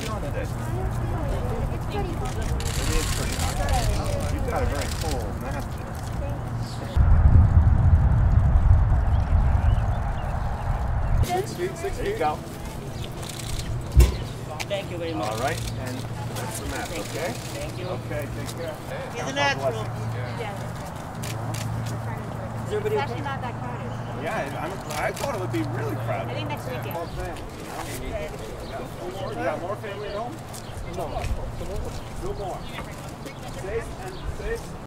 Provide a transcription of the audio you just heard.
feeling today? It's pretty hot. It is pretty hot. You've got a very full nap. Six feet. There you go. Thank you very much. All right, and that's the map, okay? Thank you. Okay, take care. He's a natural. Is everybody It's okay? actually not that crowded. Yeah, I thought it would be really crowded. I think next weekend. Whole family, you got more family at home? No. Two more. Safe and safe.